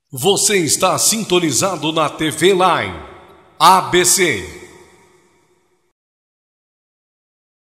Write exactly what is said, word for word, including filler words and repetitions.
Você está sintonizado na T V Line A B C.